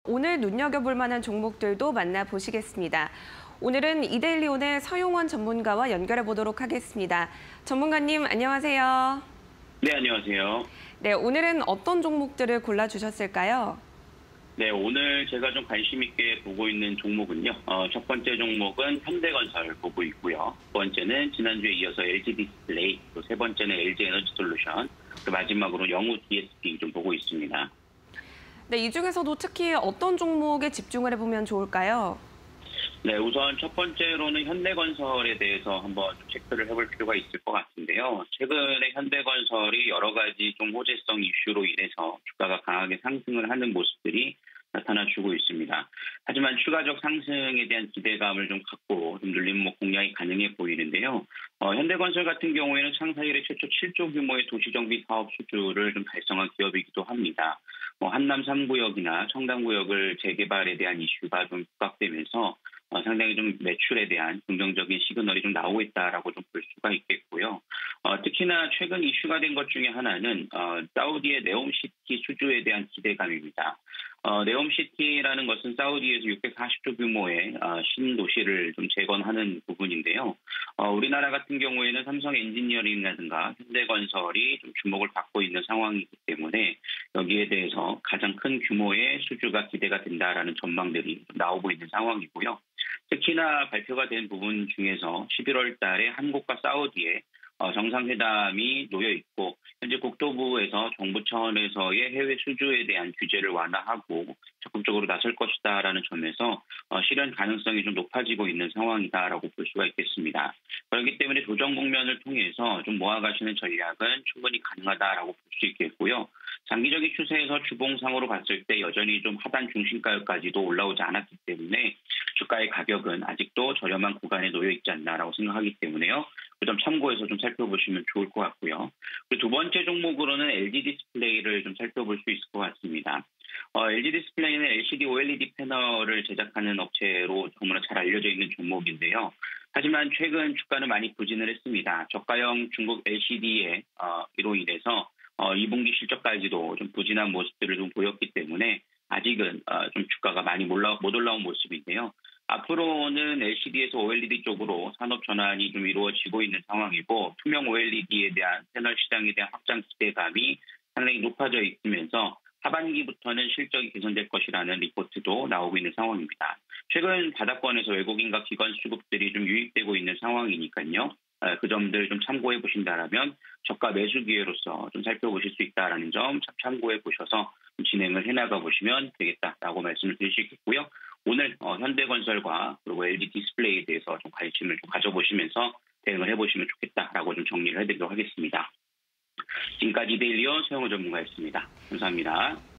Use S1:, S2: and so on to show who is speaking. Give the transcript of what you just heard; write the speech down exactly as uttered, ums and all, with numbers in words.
S1: 오늘 눈여겨볼 만한 종목들도 만나보시겠습니다. 오늘은 이데일리온의 서용원 전문가와 연결해 보도록 하겠습니다. 전문가님, 안녕하세요.
S2: 네, 안녕하세요.
S1: 네, 오늘은 어떤 종목들을 골라주셨을까요?
S2: 네, 오늘 제가 좀 관심 있게 보고 있는 종목은요. 어, 첫 번째 종목은 현대건설 보고 있고요. 두 번째는 지난주에 이어서 엘지디스플레이, 또 세 번째는 엘지에너지솔루션, 그 마지막으로 영우 디에스피 좀 보고 있습니다.
S1: 네, 이 중에서도 특히 어떤 종목에 집중을 해보면 좋을까요?
S2: 네, 우선 첫 번째로는 현대건설에 대해서 한번 좀 체크를 해볼 필요가 있을 것 같은데요. 최근에 현대건설이 여러 가지 좀 호재성 이슈로 인해서 주가가 강하게 상승을 하는 모습들이 나타나주고 있습니다. 하지만 추가적 상승에 대한 기대감을 좀 갖고 좀 눌림목 공략이 가능해 보이는데요. 어, 현대건설 같은 경우에는 창사 이래 최초 칠조 규모의 도시정비 사업 수주를 좀 달성한 기업이기도 합니다. 뭐 한남 삼 구역이나 청담구역을 재개발에 대한 이슈가 좀 부각되면서 어, 상당히 좀 매출에 대한 긍정적인 시그널이 좀 나오고 있다라고 좀 볼 수가 있겠고요. 어, 특히나 최근 이슈가 된 것 중에 하나는 어, 사우디의 네옴시티 수주에 대한 기대감입니다. 어, 네옴시티라는 것은 사우디에서 육백사십조 규모의 어, 신도시를 좀 재건하는 부분인데요. 어, 우리나라 같은 경우에는 삼성 엔지니어링이라든가 현대건설이 좀 주목을 받고 있는 상황이기 때문에 여기에 대해서 가장 큰 규모의 수주가 기대가 된다라는 전망들이 나오고 있는 상황이고요. 특히나 발표가 된 부분 중에서 십일월 달에 한국과 사우디의 정상회담이 놓여 있고 현재 국토부에서 정부 차원에서의 해외 수주에 대한 규제를 완화하고 적극적으로 나설 것이다라는 점에서 실현 가능성이 좀 높아지고 있는 상황이다라고 볼 수가 있겠습니다. 그렇기 때문에 조정 국면을 통해서 좀 모아가시는 전략은 충분히 가능하다라고 볼 수 있겠고요. 장기적인 추세에서 주봉상으로 봤을 때 여전히 좀 하단 중심가까지도 올라오지 않았기 때문에 주가의 가격은 아직도 저렴한 구간에 놓여 있지 않나라고 생각하기 때문에요. 그 점 참고해서 좀 살펴보시면 좋을 것 같고요. 그리고 두 번째 종목으로는 엘지디스플레이를 좀 살펴볼 수 있을 것 같습니다. 어, 엘지디스플레이는 엘시디 오엘이디 패널을 제작하는 업체로 너무나 잘 알려져 있는 종목인데요. 하지만 최근 주가는 많이 부진을 했습니다. 저가형 중국 엘시디에 어, 이로 인해서 어, 이 분기 실적까지도 좀 부진한 모습들을 좀 보였기 때문에 아직은 어, 좀 주가가 많이 몰라, 못 올라온 모습인데요. 앞으로는 엘시디에서 오엘이디 쪽으로 산업 전환이 좀 이루어지고 있는 상황이고 투명 오엘이디에 대한 패널 시장에 대한 확장 기대감이 상당히 높아져 있으면서 하반기부터는 실적이 개선될 것이라는 리포트도 나오고 있는 상황입니다. 최근 바닥권에서 외국인과 기관 수급들이 좀 유입되고 있는 상황이니까요. 그 점들 좀 참고해 보신다라면 저가 매수 기회로서 좀 살펴보실 수 있다라는 점 참고해 보셔서 진행을 해나가 보시면 되겠다라고 말씀을 드릴 수 있겠고요. 오늘 어, 현대건설과 그리고 엘지 디스플레이에 대해서 좀 관심을 좀 가져보시면서 대응을 해보시면 좋겠다라고 좀 정리를 해드리도록 하겠습니다. 지금까지 이데일리온 서영호 전문가였습니다. 감사합니다.